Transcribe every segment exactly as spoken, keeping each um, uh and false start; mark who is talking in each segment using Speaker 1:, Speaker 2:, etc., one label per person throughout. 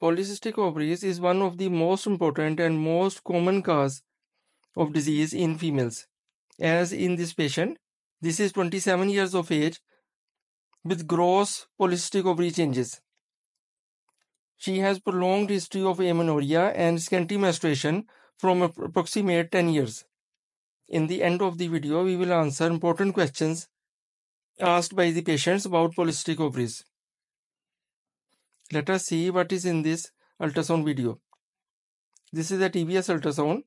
Speaker 1: Polycystic ovaries is one of the most important and most common cause of disease in females. As in this patient, this is twenty-seven years of age with gross polycystic ovary changes. She has prolonged history of amenorrhea and scanty menstruation from approximate ten years. In the end of the video, we will answer important questions asked by the patients about polycystic ovaries. Let us see what is in this ultrasound video. This is a T B S ultrasound.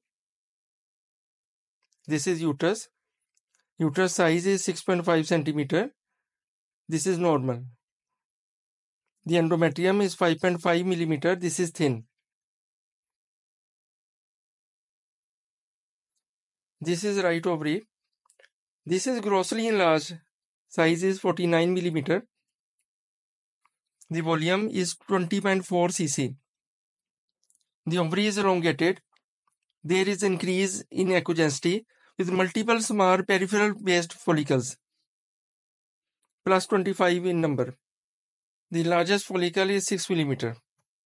Speaker 1: This is uterus. Uterus size is six point five centimeter. This is normal. The endometrium is five point five millimeter. This is thin. This is right ovary. This is grossly enlarged. Size is forty-nine millimeter. The volume is twenty point four cc. The ovary is elongated. There is increase in echogensity with multiple small peripheral based follicles, plus twenty-five in number. The largest follicle is six millimeter.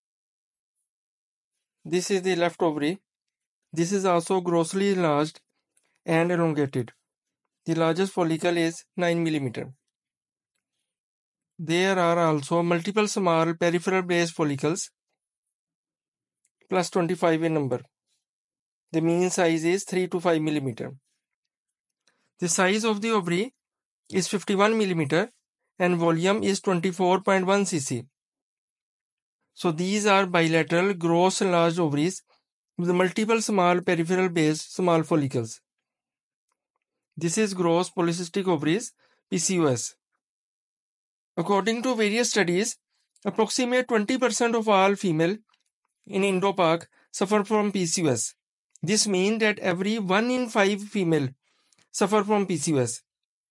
Speaker 1: This is the left ovary. This is also grossly enlarged and elongated. The largest follicle is nine millimeter. There are also multiple small peripheral based follicles, plus twenty-five in number. The mean size is three to five millimeter. The size of the ovary is fifty-one millimeter and volume is twenty-four point one cc. So these are bilateral gross enlarged ovaries with multiple small peripheral based small follicles. This is gross polycystic ovaries, P C O S. According to various studies, approximately twenty percent of all female in Indo-Pak suffer from P C O S. This means that every one in five female suffer from P C O S.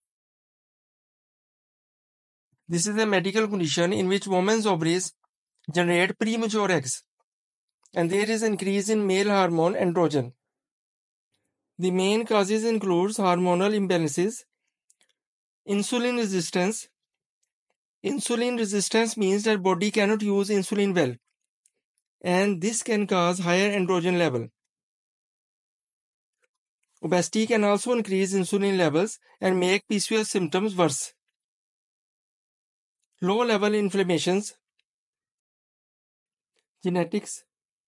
Speaker 1: This is a medical condition in which women's ovaries generate premature eggs, and there is increase in male hormone androgen. The main causes includes hormonal imbalances, insulin resistance. Insulin resistance means that body cannot use insulin well, and this can cause higher androgen level. Obesity can also increase insulin levels and make P C O S symptoms worse. Low level inflammations, genetics.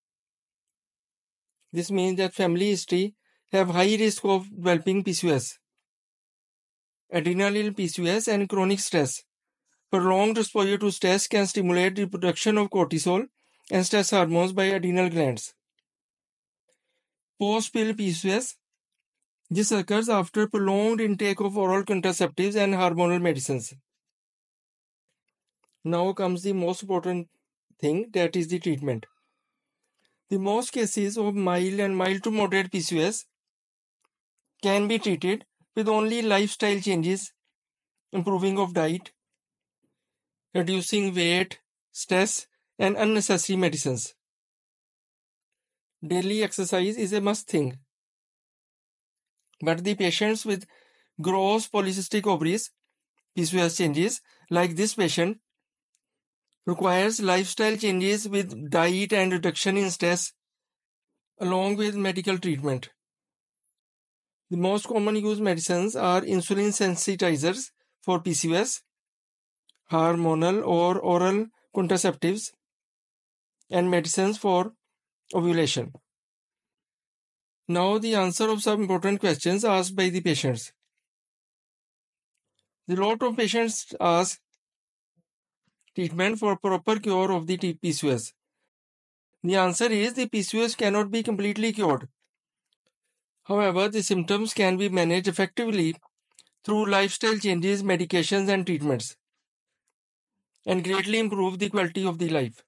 Speaker 1: This means that family history have high risk of developing P C O S. Adrenal P C O S and chronic stress. Prolonged exposure to stress can stimulate the production of cortisol and stress hormones by adrenal glands. Post-pill P C O S. This occurs after prolonged intake of oral contraceptives and hormonal medicines. Now comes the most important thing, that is the treatment. The most cases of mild and mild to moderate P C O S can be treated with only lifestyle changes, improving of diet, reducing weight, stress, and unnecessary medicines. Daily exercise is a must thing. But the patients with gross polycystic ovaries, P C O S changes, like this patient, requires lifestyle changes with diet and reduction in stress, along with medical treatment. The most common used medicines are insulin sensitizers for P C O S, hormonal or oral contraceptives, and medicines for ovulation. Now the answer of some important questions asked by the patients. The lot of patients ask treatment for proper cure of the P C O S. The answer is the P C O S cannot be completely cured. However, the symptoms can be managed effectively through lifestyle changes, medications, and treatments, and greatly improve the quality of the life.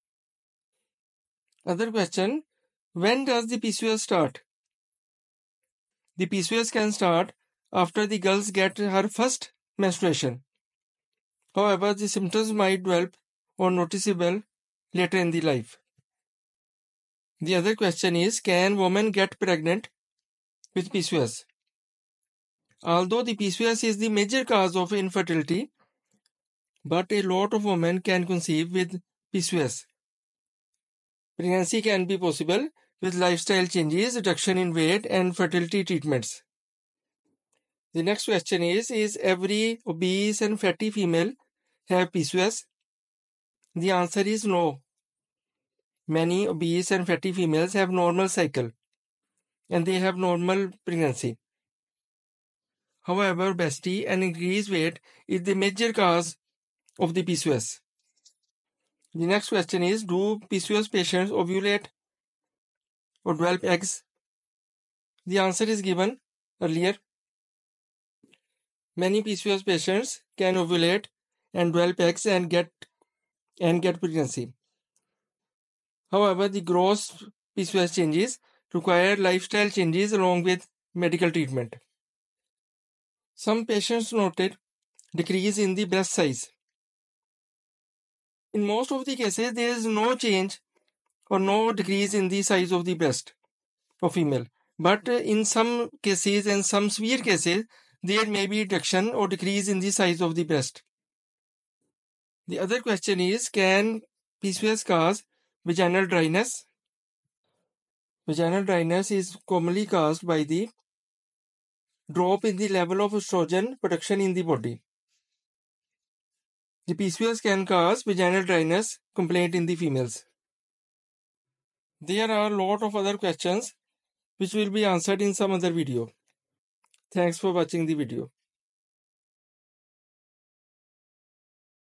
Speaker 1: Other question, when does the P C O S start? The P C O S can start after the girl gets her first menstruation. However, the symptoms might develop or noticeable later in the life. The other question is, can women get pregnant with P C O S? Although the P C O S is the major cause of infertility, but a lot of women can conceive with P C O S. Pregnancy can be possible with lifestyle changes, reduction in weight, and fertility treatments. The next question is, is every obese and fatty female have P C O S? The answer is no. Many obese and fatty females have normal cycle and they have normal pregnancy. However, obesity and increased weight is the major cause of the P C O S. The next question is, do P C O S patients ovulate or develop eggs? The answer is given earlier. Many P C O S patients can ovulate and develop eggs and get and get pregnancy. However, the gross P C O S changes require lifestyle changes along with medical treatment. Some patients noted decrease in the breast size. In most of the cases, there is no change or no decrease in the size of the breast of female. But in some cases and some severe cases, there may be reduction or decrease in the size of the breast. The other question is, can P C O S cause vaginal dryness? Vaginal dryness is commonly caused by the drop in the level of estrogen production in the body. The P C O S can cause vaginal dryness complaint in the females. There are a lot of other questions which will be answered in some other video. Thanks for watching the video.